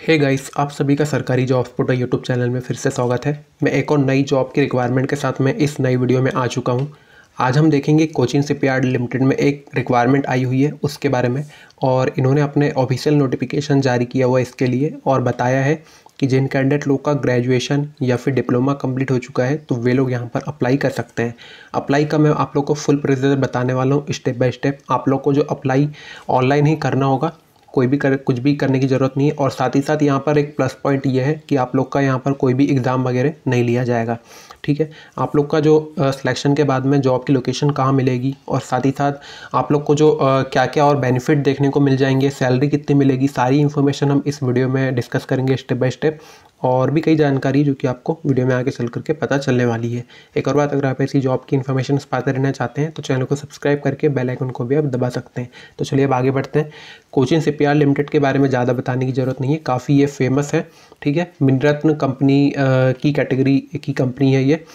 Hey guys, आप सभी का सरकारी जॉब्स पोर्टल यूट्यूब चैनल में फिर से स्वागत है। मैं एक और नई जॉब की रिक्वायरमेंट के साथ में इस नई वीडियो में आ चुका हूं। आज हम देखेंगे कोचिन शिपयार्ड लिमिटेड में एक रिक्वायरमेंट आई हुई है उसके बारे में, और इन्होंने अपने ऑफिशियल नोटिफिकेशन जारी किया हुआ इसके लिए और बताया है कि जिन कैंडिडेट लोग का ग्रेजुएशन या फिर डिप्लोमा कंप्लीट हो चुका है तो वे लोग यहाँ पर अप्लाई कर सकते हैं। अप्लाई का मैं आप लोग को फुल प्रोसीजर बताने वाला हूँ स्टेप बाय स्टेप। आप लोग को जो अप्लाई ऑनलाइन ही करना होगा, कुछ भी करने की ज़रूरत नहीं है। और साथ ही साथ यहाँ पर एक प्लस पॉइंट ये है कि आप लोग का यहाँ पर कोई भी एग्ज़ाम वगैरह नहीं लिया जाएगा। ठीक है, आप लोग का जो सिलेक्शन के बाद में जॉब की लोकेशन कहाँ मिलेगी और साथ ही साथ आप लोग को जो क्या क्या और बेनिफिट देखने को मिल जाएंगे, सैलरी कितनी मिलेगी, सारी इन्फॉर्मेशन हम इस वीडियो में डिस्कस करेंगे स्टेप बाय स्टेप। और भी कई जानकारी जो कि आपको वीडियो में आगे चल करके पता चलने वाली है। एक और बात, अगर आप ऐसी जॉब की इन्फॉर्मेशन पाते रहना चाहते हैं तो चैनल को सब्सक्राइब करके बेल आइकन को भी आप दबा सकते हैं। तो चलिए अब आगे बढ़ते हैं। कोचिन शिपयार्ड लिमिटेड के बारे में ज़्यादा बताने की ज़रूरत नहीं है, काफ़ी ये फेमस है। ठीक है, मिनरत्न कंपनी की कैटेगरी की कंपनी है ये,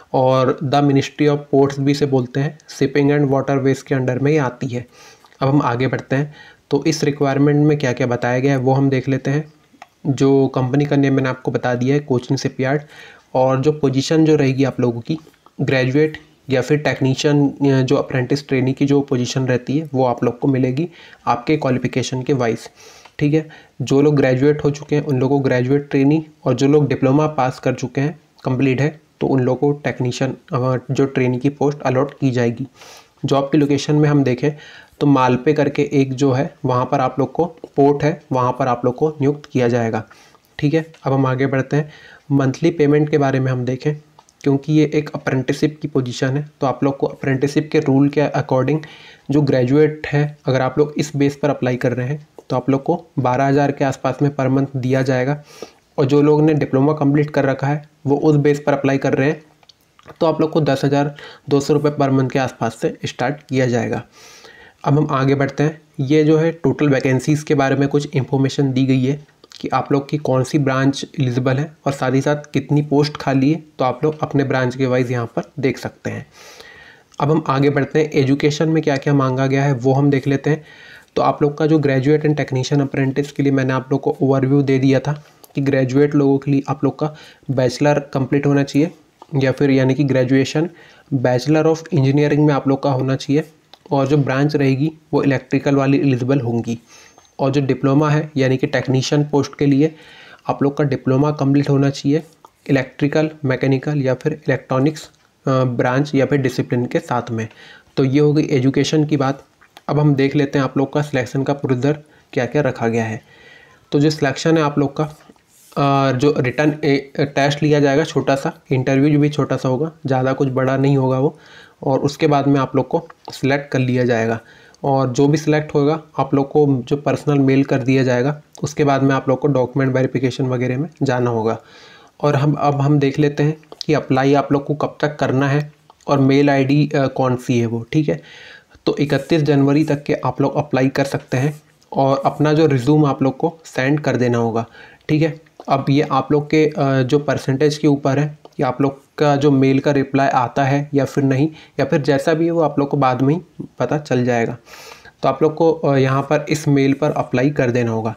और द मिनिस्ट्री ऑफ पोर्ट्स भी इसे बोलते हैं। शिपिंग एंड वाटरवेज के अंडर में ये आती है। अब हम आगे बढ़ते हैं। तो इस रिक्वायरमेंट में क्या क्या बताया गया है वो हम देख लेते हैं। जो कंपनी का नेम मैंने आपको बता दिया है, कोचिन शिपयार्ड। और जो पोजीशन जो रहेगी आप लोगों की, ग्रेजुएट या फिर टेक्नीशियन, जो अप्रेंटिस ट्रेनी की जो पोजीशन रहती है वो आप लोग को मिलेगी आपके क्वालिफिकेशन के वाइज। ठीक है, जो लोग ग्रेजुएट हो चुके हैं उन लोगों को ग्रेजुएट ट्रेनी, और जो लोग डिप्लोमा पास कर चुके हैं, कंप्लीट है, तो उन लोगों को टेक्नीशियन जो ट्रेनी की पोस्ट अलॉट की जाएगी। जॉब की लोकेशन में हम देखें तो मालपे करके एक जो है वहाँ पर आप लोग को पोर्ट है, वहाँ पर आप लोग को नियुक्त किया जाएगा। ठीक है, अब हम आगे बढ़ते हैं। मंथली पेमेंट के बारे में हम देखें, क्योंकि ये एक अप्रेंटिसिप की पोजीशन है तो आप लोग को अप्रेंटिसिप के रूल के अकॉर्डिंग जो ग्रेजुएट है, अगर आप लोग इस बेस पर अप्लाई कर रहे हैं तो आप लोग को 12,000 के आसपास में पर मंथ दिया जाएगा। और जो लोग ने डिप्लोमा कंप्लीट कर रखा है वो उस बेस पर अप्लाई कर रहे हैं तो आप लोग को 10,200 रुपये पर मंथ के आसपास से स्टार्ट किया जाएगा। अब हम आगे बढ़ते हैं। ये जो है टोटल वैकेंसीज़ के बारे में कुछ इन्फॉर्मेशन दी गई है कि आप लोग की कौन सी ब्रांच एलिजिबल है और साथ ही साथ कितनी पोस्ट खाली है, तो आप लोग अपने ब्रांच के वाइज यहाँ पर देख सकते हैं। अब हम आगे बढ़ते हैं। एजुकेशन में क्या क्या मांगा गया है वो हम देख लेते हैं। तो आप लोग का जो ग्रेजुएट एंड टेक्नीशियन अप्रेंटिस के लिए मैंने आप लोग को ओवरव्यू दे दिया था कि ग्रेजुएट लोगों के लिए आप लोग का बैचलर कंप्लीट होना चाहिए, या फिर यानी कि ग्रेजुएशन बैचलर ऑफ इंजीनियरिंग में आप लोग का होना चाहिए, और जो ब्रांच रहेगी वो इलेक्ट्रिकल वाली एलिजिबल होंगी। और जो डिप्लोमा है यानी कि टेक्नीशियन पोस्ट के लिए आप लोग का डिप्लोमा कंप्लीट होना चाहिए इलेक्ट्रिकल, मैकेनिकल या फिर इलेक्ट्रॉनिक्स ब्रांच या फिर डिसिप्लिन के साथ में। तो ये हो गई एजुकेशन की बात। अब हम देख लेते हैं आप लोग का सिलेक्शन का प्रोसीजर क्या क्या रखा गया है। तो जो सिलेक्शन है आप लोग का, जो रिटर्न टेस्ट लिया जाएगा, छोटा सा इंटरव्यू भी छोटा सा होगा, ज़्यादा कुछ बड़ा नहीं होगा वो, और उसके बाद में आप लोग को सिलेक्ट कर लिया जाएगा। और जो भी सिलेक्ट होगा आप लोग को जो पर्सनल मेल कर दिया जाएगा, उसके बाद में आप लोग को डॉक्यूमेंट वेरिफिकेशन वगैरह में जाना होगा। और अब हम देख लेते हैं कि अप्लाई आप लोग को कब तक करना है और मेल आईडी कौन सी है वो। ठीक है, तो 31 जनवरी तक के आप लोग अप्लाई कर सकते हैं और अपना जो रिज्यूम आप लोग को सेंड कर देना होगा। ठीक है, अब ये आप लोग के जो परसेंटेज के ऊपर है कि आप लोग का जो मेल का रिप्लाई आता है या फिर नहीं, या फिर जैसा भी है वो आप लोग को बाद में ही पता चल जाएगा। तो आप लोग को यहाँ पर इस मेल पर अप्लाई कर देना होगा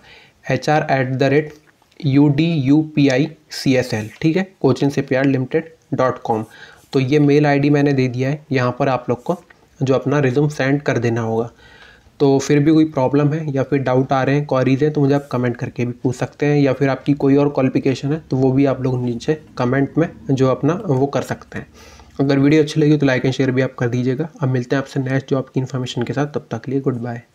hr@udupiccsl। ठीक है, cochinsipyardlimited.com। तो ये मेल आईडी मैंने दे दिया है, यहाँ पर आप लोग को जो अपना रिज्यूम सेंड कर देना होगा। तो फिर भी कोई प्रॉब्लम है या फिर डाउट आ रहे हैं, क्वेरीज हैं, तो मुझे आप कमेंट करके भी पूछ सकते हैं, या फिर आपकी कोई और क्वालिफिकेशन है तो वो भी आप लोग नीचे कमेंट में जो अपना वो कर सकते हैं। अगर वीडियो अच्छी लगी तो लाइक एंड शेयर भी आप कर दीजिएगा। अब मिलते हैं आपसे नेक्स्ट जॉब की इन्फॉर्मेशन के साथ, तब तक के लिए गुड बाय।